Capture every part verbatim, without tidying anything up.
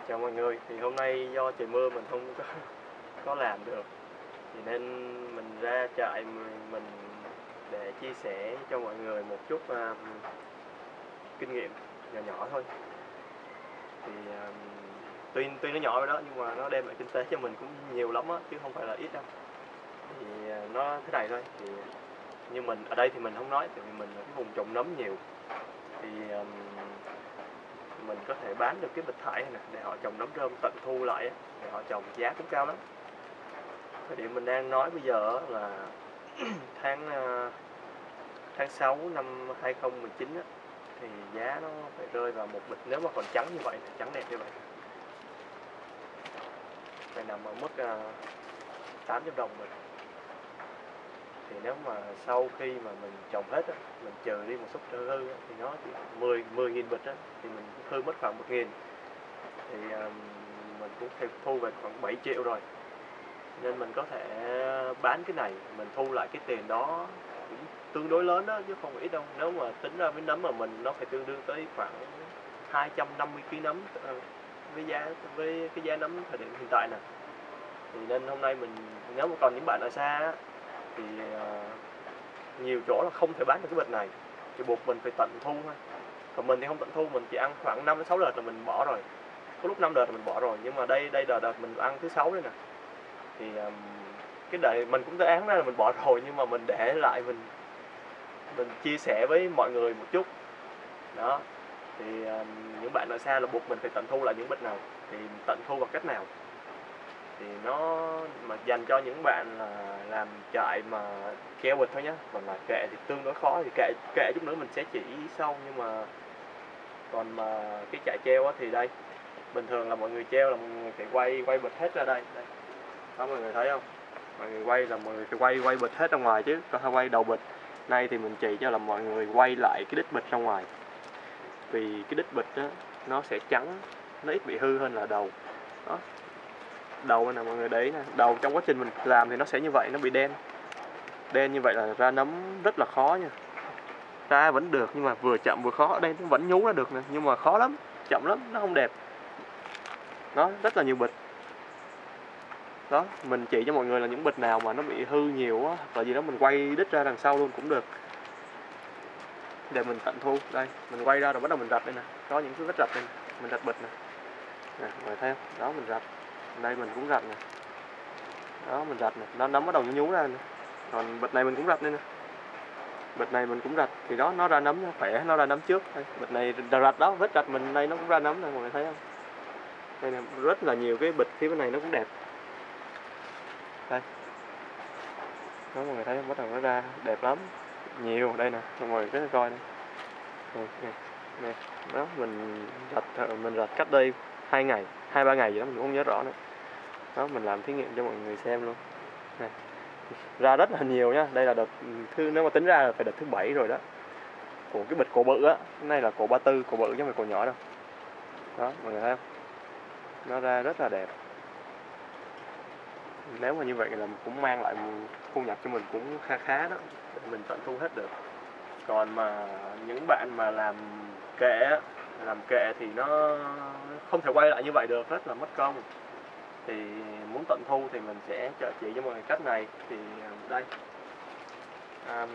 Chào mọi người, thì hôm nay do trời mưa mình không có, có làm được, thì nên mình ra trại mình, mình để chia sẻ cho mọi người một chút uh, kinh nghiệm nhỏ nhỏ thôi. Thì uh, tuy tuy nó nhỏ rồi đó, nhưng mà nó đem lại kinh tế cho mình cũng nhiều lắm á, chứ không phải là ít đâu. Thì uh, nó thế này thôi, thì như mình ở đây thì mình không nói, tại vì mình ở cái vùng trồng nấm nhiều, thì um, mình có thể bán được cái bịch thải này nè, để họ trồng nấm rơm tận thu lại á, để họ trồng giá cũng cao lắm. Thời điểm mình đang nói bây giờ là tháng tháng sáu năm hai không một chín á, thì giá nó phải rơi vào một bịch, nếu mà còn trắng như vậy, trắng đẹp như vậy, phải nằm ở mức tám trăm đồng rồi. Thì nếu mà sau khi mà mình trồng hết á, mình trừ đi một số hư hư thì nó chỉ mười mười nghìn bịch á, thì mình cũng hư mất khoảng một nghìn, thì um, mình cũng phải thu về khoảng bảy triệu rồi. Nên mình có thể bán cái này, mình thu lại cái tiền đó cũng tương đối lớn đó, chứ không phải ít đâu. Nếu mà tính ra với nấm mà mình, nó phải tương đương tới khoảng hai trăm năm mươi ki lô gam nấm với giá với cái giá nấm thời điểm hiện tại nè. Thì nên hôm nay mình, nếu mà còn những bạn ở xa á, thì uh, nhiều chỗ là không thể bán được cái bịch này, thì buộc mình phải tận thu thôi. Còn mình thì không tận thu, mình chỉ ăn khoảng năm đến sáu đợt là mình bỏ rồi. Có lúc năm đợt là mình bỏ rồi, nhưng mà đây đây là đợt mình ăn thứ sáu đây nè. Thì um, cái đợt mình cũng tới án đó là mình bỏ rồi, nhưng mà mình để lại, mình mình chia sẻ với mọi người một chút đó. Thì um, những bạn ở xa là buộc mình phải tận thu lại những bịch nào, thì tận thu bằng cách nào, thì nó mà dành cho những bạn là làm trại mà treo bịch thôi nhé. Còn là kệ thì tương đối khó, thì kệ kệ chút nữa mình sẽ chỉ sau. Nhưng mà còn mà cái trại treo á, thì đây bình thường là mọi người treo là mọi người phải quay quay bịch hết ra đây, đây. Đó, mọi người thấy không, mọi người quay là mọi người phải quay quay bịch hết ra ngoài chứ, có quay đầu bịch. Nay thì mình chỉ cho là mọi người quay lại cái đít bịch ra ngoài, vì cái đít bịch đó, nó sẽ trắng, nó ít bị hư hơn là đầu. Đó, đầu này mọi người để ý nè, đầu trong quá trình mình làm thì nó sẽ như vậy, nó bị đen đen như vậy là ra nấm rất là khó nha. Ra vẫn được, nhưng mà vừa chậm vừa khó. Ở đây nó vẫn nhú ra được nè, nhưng mà khó lắm, chậm lắm, nó không đẹp. Đó, rất là nhiều bịch. Đó, mình chỉ cho mọi người là những bịch nào mà nó bị hư nhiều á, hoặc là gì đó, mình quay đít ra đằng sau luôn cũng được, để mình tận thu. Đây, mình quay ra rồi bắt đầu mình rạch đây nè, có những cái vết rạch đây nè, mình rạch bịch nè, nè, mọi người thấy không? Đó, mình rạch, đây mình cũng rạch nè, đó mình rạch nè, nó nấm bắt đầu nhú nhú ra nè. Còn bịch này mình cũng rạch đây nè, bịch này mình cũng rạch, thì đó, nó ra nấm, nó khỏe, nó ra nấm trước. Đây, bịch này rạch đó, vết rạch mình đây nó cũng ra nấm nè, mọi người thấy không? Đây nè, rất là nhiều cái bịch phía bên này nó cũng đẹp. Đây, đó, mọi người thấy không? Bắt đầu nó ra đẹp lắm, nhiều đây nè, mọi người cứ coi đây. Nè, nè, nè. Đó, mình rạch mình rạch cách đây hai ngày, hai ba ngày gì đó mình cũng không nhớ rõ nữa. Đó, mình làm thí nghiệm cho mọi người xem luôn. Nè, ra rất là nhiều nhá. Đây là đợt thứ, nếu mà tính ra là phải đợt thứ bảy rồi đó. Của cái bịch cổ bự á, cái này là cổ ba tư, cổ bự chứ không phải cổ nhỏ đâu. Đó, mọi người thấy không? Nó ra rất là đẹp. Nếu mà như vậy là cũng mang lại thu nhập cho mình cũng khá khá đó, để mình tận thu hết được. Còn mà những bạn mà làm kệ làm kệ thì nó không thể quay lại như vậy được, rất là mất công. Thì muốn tận thu thì mình sẽ chỉ cho mọi người cách này. Thì đây, um,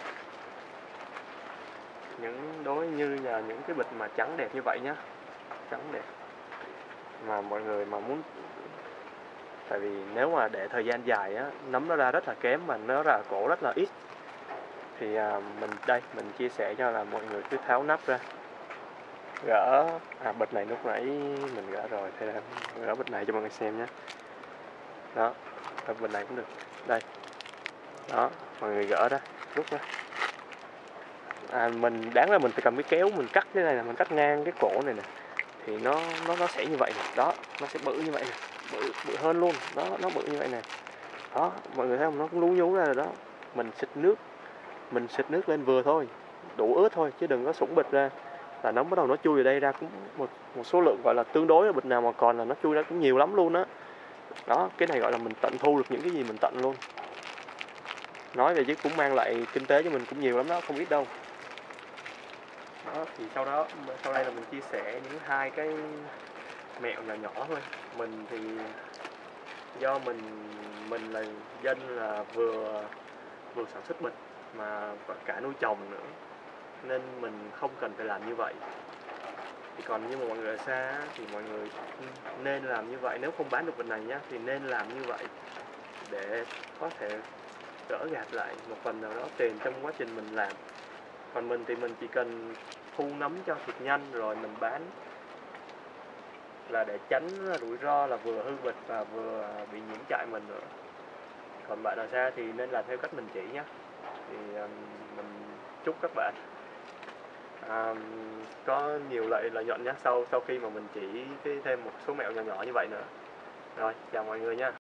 những đối như là những cái bịch mà trắng đẹp như vậy nhá, trắng đẹp mà mọi người mà muốn, tại vì nếu mà để thời gian dài á, nấm nó ra rất là kém và nó ra cổ rất là ít. Thì à, mình đây mình chia sẻ cho là mọi người cứ tháo nắp ra, gỡ à, bịch này lúc nãy mình gỡ rồi, thì gỡ bịch này cho mọi người xem nhé. Đó, gỡ bịch này cũng được. Đây, đó, mọi người gỡ ra, rút ra. À, mình đáng là mình phải cầm cái kéo mình cắt cái này là mình cắt ngang cái cổ này nè, thì nó nó nó sẽ như vậy nè. Đó, nó sẽ bự như vậy nè, bự bự hơn luôn. Đó, nó bự như vậy nè. Đó, mọi người thấy không, nó cũng lú nhú ra rồi đó. Mình xịt nước, mình xịt nước lên vừa thôi, đủ ướt thôi, chứ đừng có sủng bịch ra là nó bắt đầu nó chui vào đây ra cũng một một số lượng gọi là tương đối. Bịch nào mà còn là nó chui ra cũng nhiều lắm luôn á. Đó. Đó, cái này gọi là mình tận thu được những cái gì mình tận luôn. Nói về chứ cũng mang lại kinh tế cho mình cũng nhiều lắm đó, không ít đâu. Đó, thì sau đó sau đây là mình chia sẻ những hai cái mẹo nhỏ nhỏ thôi. Mình thì do mình mình là dân là vừa vừa sản xuất bịch mà cả nuôi trồng nữa, nên mình không cần phải làm như vậy. Thì còn như mà mọi người ở xa thì mọi người nên làm như vậy, nếu không bán được bịch này nhá thì nên làm như vậy để có thể đỡ gạt lại một phần nào đó tiền trong quá trình mình làm. Còn mình thì mình chỉ cần thu nấm cho thiệt nhanh rồi mình bán, là để tránh rủi ro là vừa hư bịch và vừa bị nhiễm trại mình nữa. Còn bạn ở xa thì nên làm theo cách mình chỉ nhé. Thì um, mình chúc các bạn um, có nhiều lợi lợi nhuận nhé, sau sau khi mà mình chỉ cái thêm một số mẹo nhỏ nhỏ như vậy nữa. Rồi, chào mọi người nha.